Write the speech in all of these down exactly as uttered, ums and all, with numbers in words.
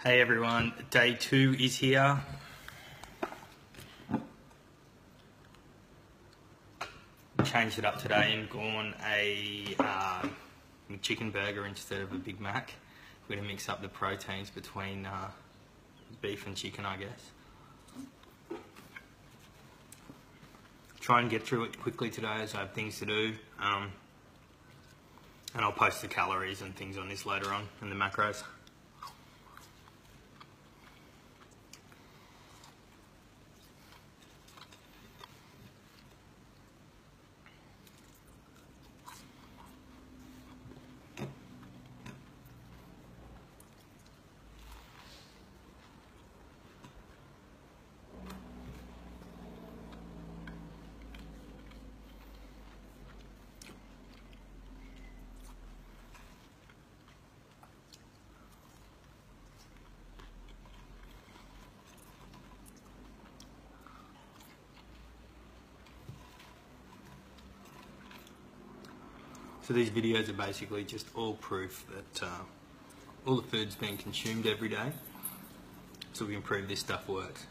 Hey everyone, day two is here. Changed it up today and gone a uh, chicken burger instead of a Big Mac. We're going to mix up the proteins between uh, beef and chicken, I guess. Try and get through it quickly today as I have things to do. Um, and I'll post the calories and things on this later on and the macros. So these videos are basically just all proof that uh, all the food's being consumed every day, so we can prove this stuff works.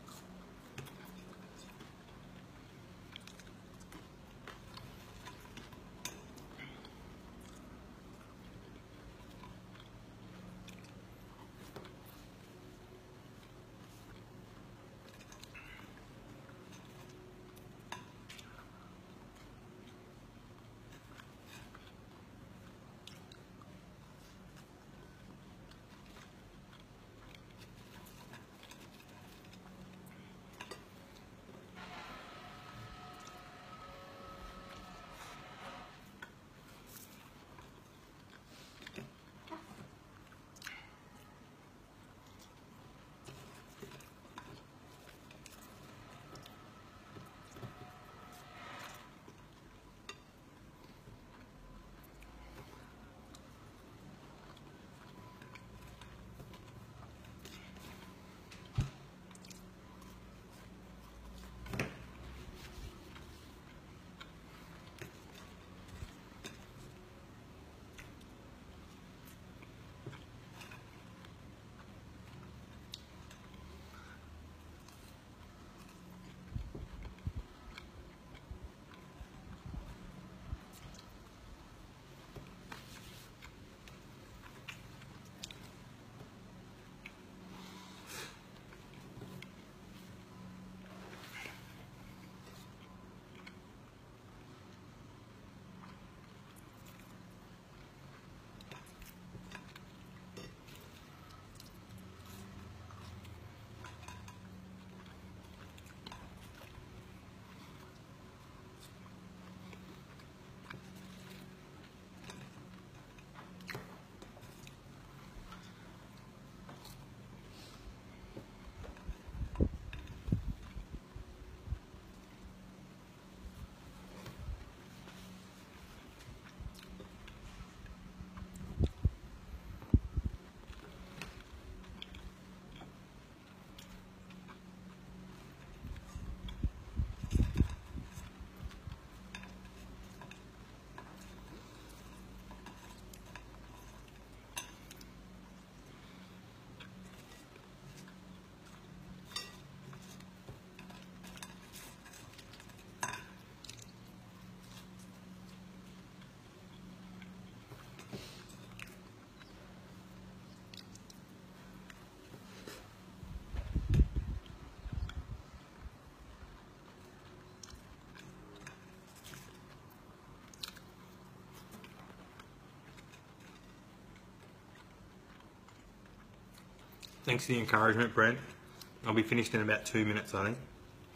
Thanks for the encouragement, Brent. I'll be finished in about two minutes, I think.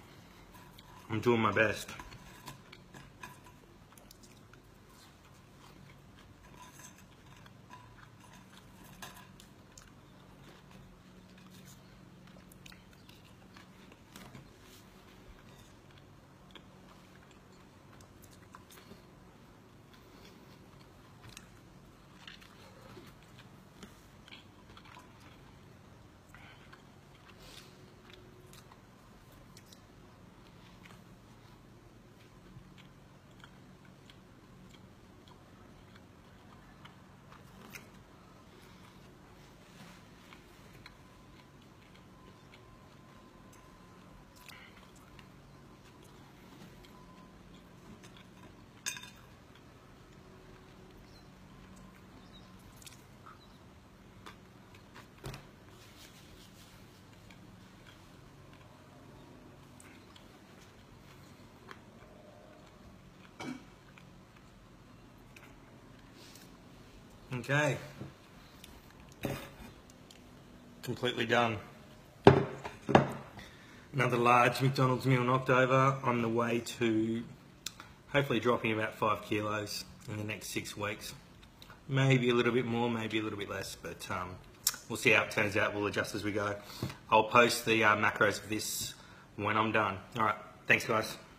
I'm doing my best. Okay. Completely done. Another large McDonald's meal knocked over. On the way to hopefully dropping about five kilos in the next six weeks. Maybe a little bit more, maybe a little bit less, but um, we'll see how it turns out. We'll adjust as we go. I'll post the uh, macros of this when I'm done. All right, thanks guys.